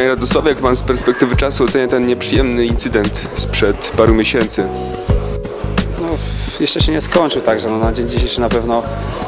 Panie Radosławie, jak Pan z perspektywy czasu ocenia ten nieprzyjemny incydent sprzed paru miesięcy? No, jeszcze się nie skończył, także no, na dzień dzisiejszy na pewno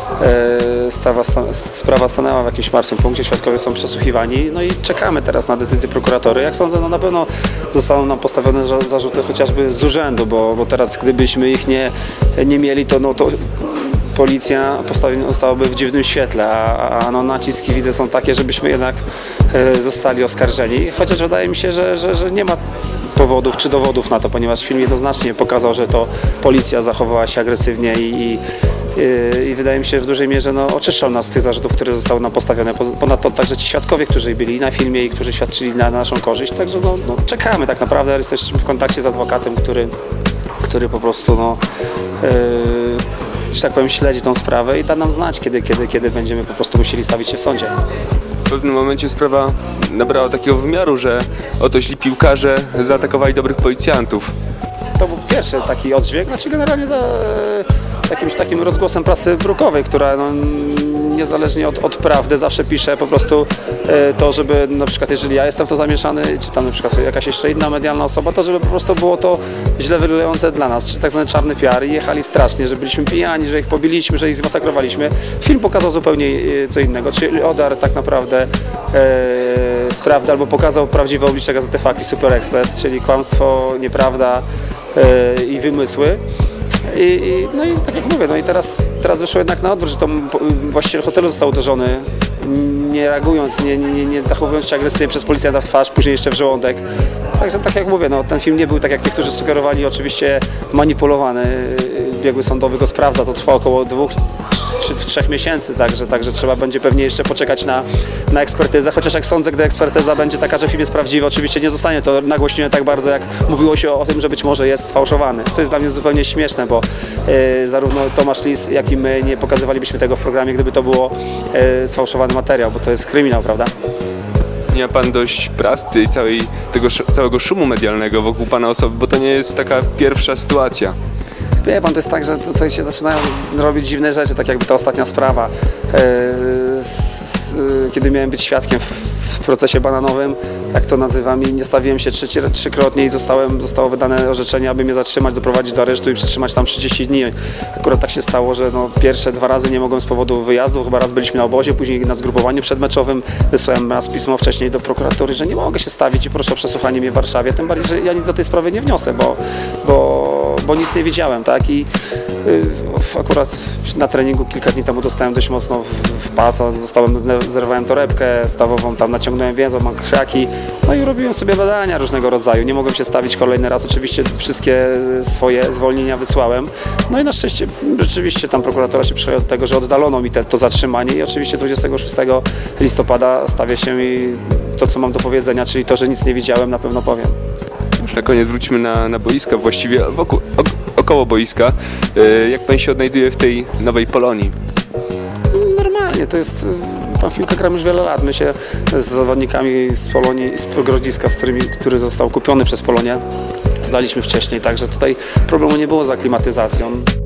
sprawa stanęła w jakimś martwym punkcie, świadkowie są przesłuchiwani, no i czekamy teraz na decyzję prokuratury. Jak sądzę, no na pewno zostaną nam postawione zarzuty chociażby z urzędu, bo teraz gdybyśmy ich nie mieli, to policja postawiona zostałaby w dziwnym świetle, a no, naciski widzę są takie, żebyśmy jednak zostali oskarżeni, chociaż wydaje mi się, że nie ma powodów czy dowodów na to, ponieważ film jednoznacznie pokazał, że to policja zachowała się agresywnie i wydaje mi się, że w dużej mierze oczyszczał nas z tych zarzutów, które zostały nam postawione. Ponadto także ci świadkowie, którzy byli na filmie i którzy świadczyli na naszą korzyść, także czekamy tak naprawdę, jesteśmy w kontakcie z adwokatem, który po prostu że tak powiem, śledzi tą sprawę i da nam znać, kiedy będziemy po prostu musieli stawić się w sądzie. W pewnym momencie sprawa nabrała takiego wymiaru, że oto źli piłkarze zaatakowali dobrych policjantów. To był pierwszy taki oddźwięk, znaczy generalnie za jakimś takim rozgłosem prasy brukowej, która niezależnie od prawdy zawsze pisze po prostu to, żeby na przykład jeżeli ja jestem w to zamieszany, czy tam na przykład jakaś jeszcze inna medialna osoba, to żeby po prostu było to źle wyglądające dla nas, czyli tak zwany czarny PR i jechali strasznie, że byliśmy pijani, że ich pobiliśmy, że ich zmasakrowaliśmy. Film pokazał zupełnie co innego, czyli odarł tak naprawdę z prawdy albo pokazał prawdziwe oblicze Gazety Fakty Super Express, czyli kłamstwo, nieprawda i wymysły. No i tak jak mówię, no i teraz wyszło jednak na odwrót, że to właściciel hotelu został uderzony, nie reagując, nie zachowując się agresywnie przez policjanta w twarz, później jeszcze w żołądek. Także tak jak mówię, ten film nie był tak jak niektórzy sugerowali, oczywiście manipulowany. Biegły sądowy go sprawdza, to trwa około 2 czy 3 miesięcy, także trzeba będzie pewnie jeszcze poczekać na ekspertyzę, chociaż jak sądzę, gdy ekspertyza będzie taka, że film jest prawdziwy, oczywiście nie zostanie to nagłośnione tak bardzo, jak mówiło się o tym, że być może jest sfałszowany, co jest dla mnie zupełnie śmieszne, bo zarówno Tomasz Lis, jak i my nie pokazywalibyśmy tego w programie, gdyby to było sfałszowany materiał, bo to jest kryminał, prawda? Nie ma Pan dość prasty i całego szumu medialnego wokół Pana osoby, bo to nie jest taka pierwsza sytuacja. Wie Pan, to jest tak, że tutaj się zaczynają robić dziwne rzeczy, tak jakby ta ostatnia sprawa, kiedy miałem być świadkiem w procesie bananowym, jak to nazywam, i nie stawiłem się trzykrotnie i zostało wydane orzeczenie, aby mnie zatrzymać, doprowadzić do aresztu i przetrzymać tam 30 dni. Akurat tak się stało, że pierwsze 2 razy nie mogłem z powodu wyjazdu, chyba raz byliśmy na obozie, później na zgrupowaniu przedmeczowym, wysłałem raz pismo wcześniej do prokuratury, że nie mogę się stawić i proszę o przesłuchanie mnie w Warszawie, tym bardziej, że ja nic do tej sprawy nie wniosę, bo nic nie wiedziałem, tak? I akurat na treningu kilka dni temu dostałem dość mocno w pasa, zerwałem torebkę stawową, tam naciągnąłem więzą, mam krzaki, no i robiłem sobie badania różnego rodzaju, nie mogłem się stawić kolejny raz, oczywiście wszystkie swoje zwolnienia wysłałem, no i na szczęście rzeczywiście tam prokuratura się przychyliła do tego, że oddalono mi to zatrzymanie i oczywiście 26 listopada stawię się i to, co mam do powiedzenia, czyli to, że nic nie widziałem, na pewno powiem. Już na koniec wróćmy na boiska, właściwie około boiska. Jak Pan się odnajduje w tej nowej Polonii? Normalnie, to jest... W piłkę gram już wiele lat. My się z zawodnikami z Polonii, z Grodziska, który został kupiony przez Polonię, znaliśmy wcześniej, także tutaj problemu nie było z aklimatyzacją.